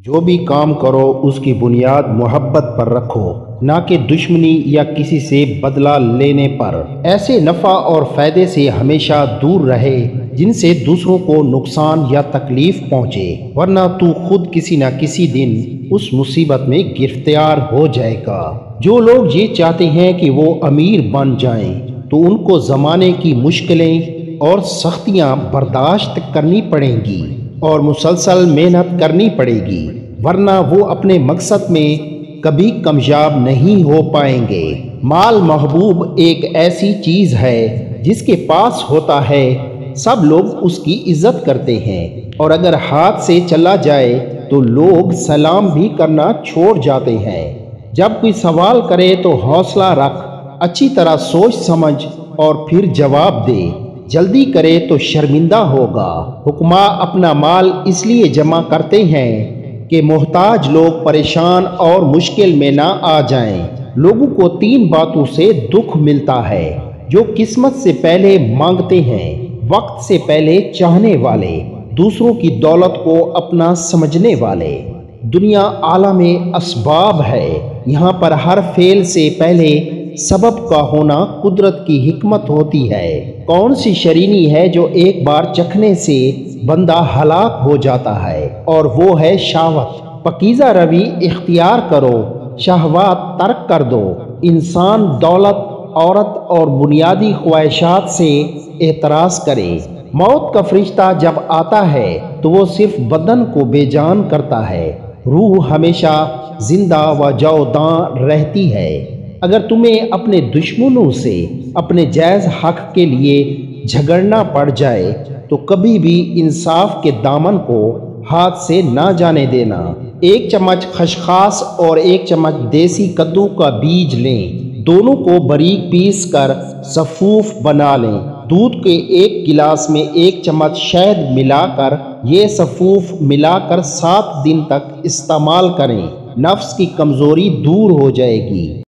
جو بھی کام کرو اس کی بنیاد محبت پر رکھو، نہ کہ دشمنی یا کسی سے بدلہ لینے پر۔ ایسے نفع اور فائدے سے ہمیشہ دور رہے جن سے دوسروں کو نقصان یا تکلیف پہنچے، ورنہ تو خود کسی نہ کسی دن اس مصیبت میں گرفتار ہو جائے گا۔ جو لوگ یہ چاہتے ہیں کہ وہ امیر بن جائیں تو ان کو زمانے کی مشکلیں اور سختیاں برداشت کرنی پڑیں گی اور مسلسل محنت کرنی پڑے گی، ورنہ وہ اپنے مقصد میں کبھی کامیاب نہیں ہو پائیں گے۔ مال محبوب ایک ایسی چیز ہے جس کے پاس ہوتا ہے سب لوگ اس کی عزت کرتے ہیں، اور اگر ہاتھ سے چلا جائے تو لوگ سلام بھی کرنا چھوڑ جاتے ہیں۔ جب کوئی سوال کرے تو حوصلہ رکھ، اچھی طرح سوچ سمجھ اور پھر جواب دے۔ جلدی کرے تو شرمندہ ہوگا۔ حکماء اپنا مال اس لیے جمع کرتے ہیں کہ محتاج لوگ پریشان اور مشکل میں نہ آ جائیں۔ لوگوں کو 3 باتوں سے دکھ ملتا ہے: جو قسمت سے پہلے مانگتے ہیں، وقت سے پہلے چاہنے والے، دوسروں کی دولت کو اپنا سمجھنے والے۔ دنیا عالم اسباب ہے، یہاں پر ہر فعل سے پہلے سبب کا ہونا قدرت کی حکمت ہوتی ہے۔ کون سی شرینی ہے جو ایک بار چکھنے سے بندہ ہلاک ہو جاتا ہے، اور وہ ہے شہوت۔ پاکیزہ روی اختیار کرو، شہوات ترک کر دو۔ انسان دولت، عورت اور بنیادی خواہشات سے اعتراض کرے۔ موت کا فرشتہ جب آتا ہے تو وہ صرف بدن کو بے جان کرتا ہے، روح ہمیشہ زندہ و جاوداں رہتی ہے۔ اگر تمہیں اپنے دشمنوں سے اپنے جائز حق کے لیے جھگڑنا پڑ جائے تو کبھی بھی انصاف کے دامن کو ہاتھ سے نہ جانے دینا۔ 1 چمچ خشخاش اور 1 چمچ دیسی کدو کا بیج لیں، دونوں کو باریک پیس کر سفوف بنا لیں۔ دودھ کے 1 گلاس میں 1 چمچ شہد ملا کر یہ سفوف ملا کر 7 دن تک استعمال کریں، نفس کی کمزوری دور ہو جائے گی۔